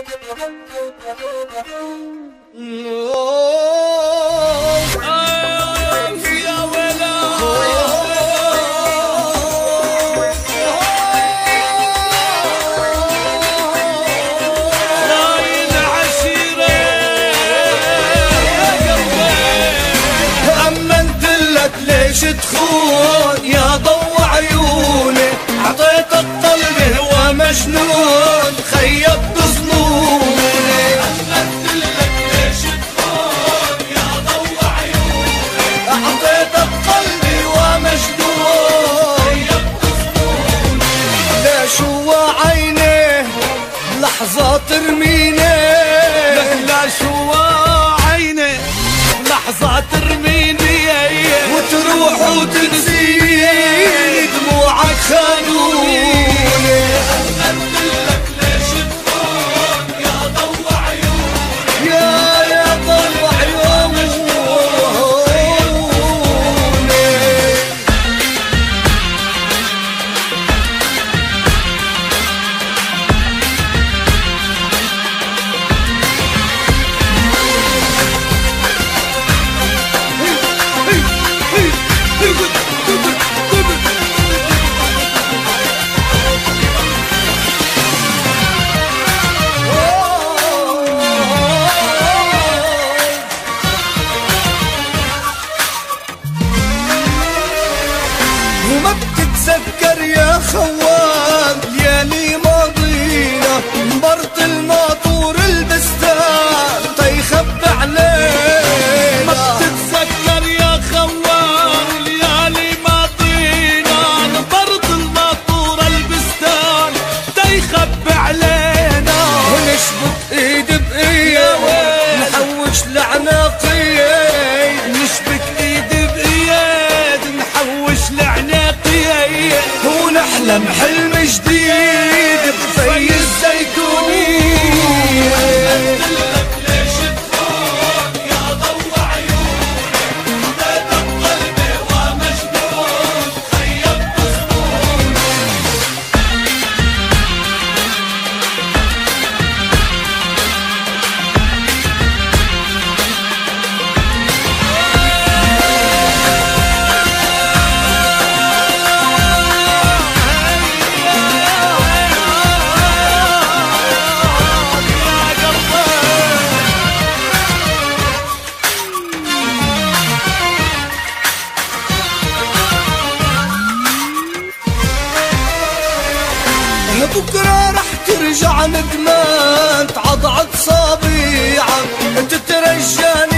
تخون يا ضو عيوني، عطيت القلب هو مجنون خيب بظنوني. أمثلك ليش تخون يا ضو عيوني، عطيت القلب هو مجنون خيب بظنوني. ليش هو عيني لحظة ترميني، ليش هو عيني لحظة ترميني وتروح وتنسيني دموعك خانوني. أمثلك ليش تخون يا ضو عيوني، يا ضو عيوني. وما بتتذكر يا خوان ليالي ماضينا، مبرط الماطور البستان تيخبى علينا. ما بتتذكر يا خوان ليالي ماضينا، مبرط الماطور البستان تيخبى علينا. ونشبك ايد بايد نحوش لعناقيد، نشبك ايد بايد نحوش لعناقيد، ونحلم حلم جديد بفي الزيتونية. أمثلك ليش تخون يا ضو عيوني، عطيت القلب ومجنون خيب بظنوني. بكرة رح ترجع ندمان تعضعض صابيعك تترجاني